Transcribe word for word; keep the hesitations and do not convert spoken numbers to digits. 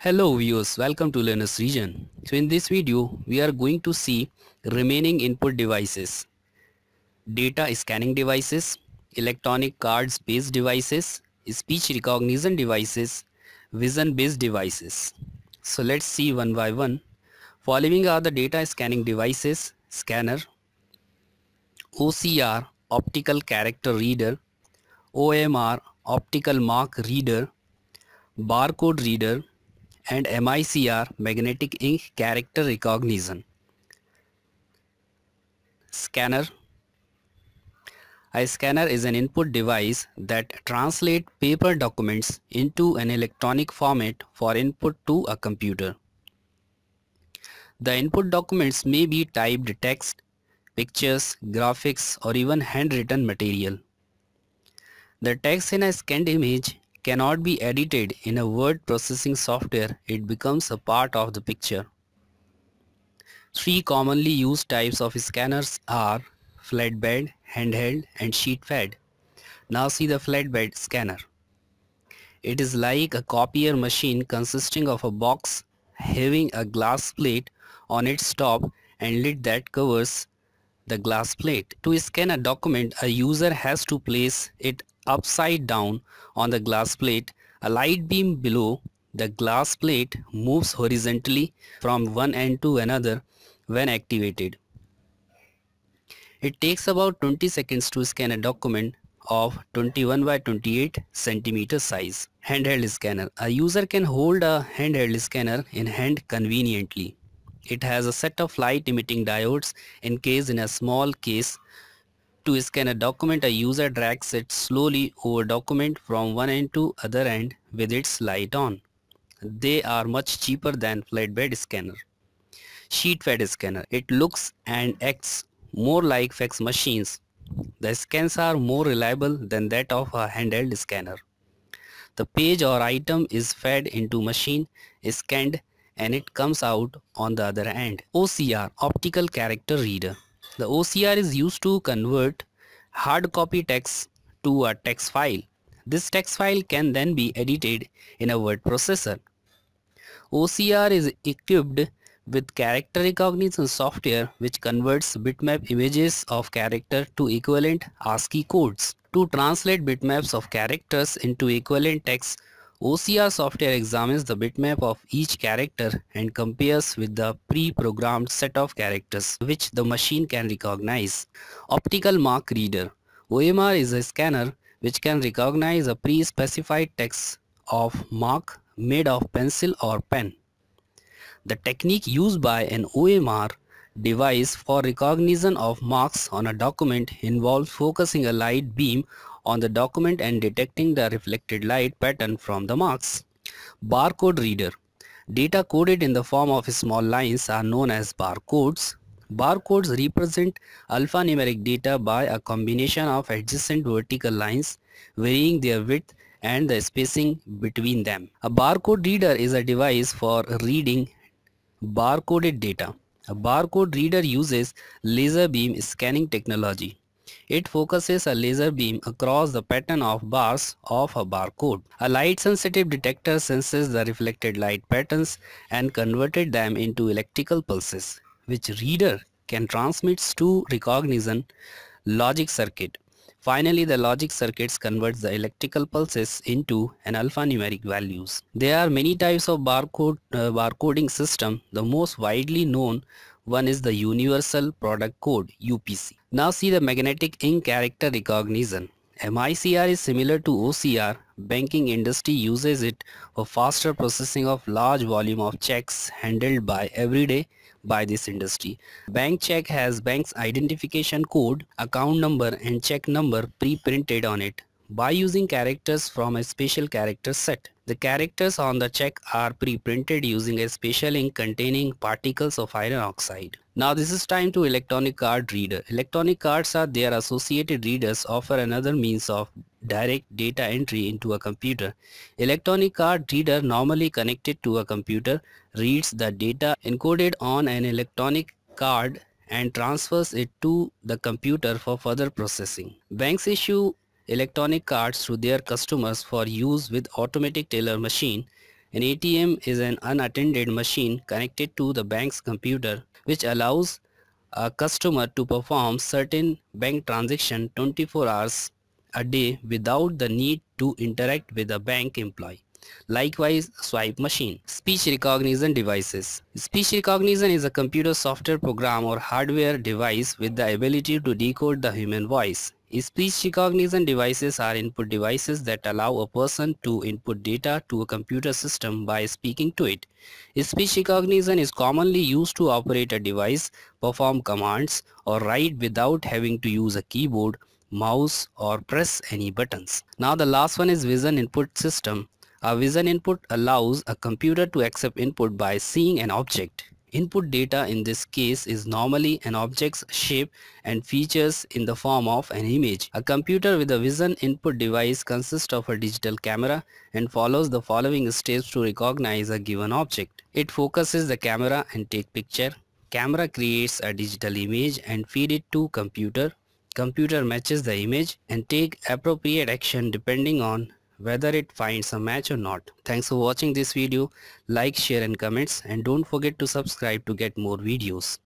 Hello viewers, welcome to Learner's Region. So in this video, we are going to see remaining input devices, data scanning devices, electronic cards based devices, speech recognition devices, vision based devices. So let's see one by one. Following are the data scanning devices: scanner, O C R optical character reader, O M R optical mark reader, barcode reader, and M I C R magnetic ink character recognition. Scanner. A scanner is an input device that translates paper documents into an electronic format for input to a computer. The input documents may be typed text, pictures, graphics, or even handwritten material. The text in a scanned image cannot be edited in a word processing software. It becomes a part of the picture. Three commonly used types of scanners are flatbed, handheld, and sheet-fed. Now see the flatbed scanner. It is like a copier machine consisting of a box having a glass plate on its top and lid that covers the glass plate. To scan a document, a user has to place it upside down on the glass plate. A light beam below the glass plate moves horizontally from one end to another when activated. It takes about twenty seconds to scan a document of twenty-one by twenty-eight centimeter size. Handheld scanner. A user can hold a handheld scanner in hand conveniently. It has a set of light emitting diodes encased in a small case. To scan a document, a user drags it slowly over document from one end to other end with its light on. They are much cheaper than flatbed scanner. Sheet-fed scanner. It looks and acts more like fax machines. The scans are more reliable than that of a handheld scanner. The page or item is fed into machine, is scanned, and it comes out on the other end. O C R, Optical Character Reader. The O C R is used to convert hard copy text to a text file. This text file can then be edited in a word processor. O C R is equipped with character recognition software which converts bitmap images of character to equivalent ASCII codes. To translate bitmaps of characters into equivalent text, O C R software examines the bitmap of each character and compares with the pre-programmed set of characters which the machine can recognize. Optical Mark Reader. O M R is a scanner which can recognize a pre-specified text of mark made of pencil or pen. The technique used by an O M R device for recognition of marks on a document involves focusing a light beam on the document and detecting the reflected light pattern from the marks. Barcode Reader. Data coded in the form of small lines are known as barcodes. Barcodes represent alphanumeric data by a combination of adjacent vertical lines, varying their width and the spacing between them. A barcode reader is a device for reading barcoded data. A barcode reader uses laser beam scanning technology. It focuses a laser beam across the pattern of bars of a barcode. A light-sensitive detector senses the reflected light patterns and converted them into electrical pulses, which reader can transmit to recognition logic circuit. Finally, the logic circuits converts the electrical pulses into an alphanumeric values. There are many types of barcode uh, barcoding system. The most widely known one is the Universal Product Code U P C. Now see the magnetic ink character recognition. M I C R is similar to O C R. Banking industry uses it for faster processing of large volume of checks handled by every day by this industry. Bank check has bank's identification code, account number and check number pre-printed on it by using characters from a special character set. The characters on the check are pre-printed using a special ink containing particles of iron oxide. Now this is time to electronic card reader. Electronic cards are their associated readers offer another means of direct data entry into a computer. Electronic card reader normally connected to a computer reads the data encoded on an electronic card and transfers it to the computer for further processing. Banks issue electronic cards to their customers for use with automatic teller machine An A T M is an unattended machine connected to the bank's computer, which allows a customer to perform certain bank transactions twenty-four hours a day without the need to interact with a bank employee. Likewise, swipe machine. Speech recognition devices. Speech recognition is a computer software program or hardware device with the ability to decode the human voice. Speech recognition devices are input devices that allow a person to input data to a computer system by speaking to it. Speech recognition is commonly used to operate a device, perform commands, or write without having to use a keyboard, mouse, or press any buttons. Now the last one is vision input system. A vision input allows a computer to accept input by seeing an object. Input data in this case is normally an object's shape and features in the form of an image. A computer with a vision input device consists of a digital camera and follows the following steps to recognize a given object. It focuses the camera and take picture. Camera creates a digital image and feed it to computer. Computer matches the image and take appropriate action depending on whether it finds a match or not. Thanks for watching this video. Like, share and comments, and don't forget to subscribe to get more videos.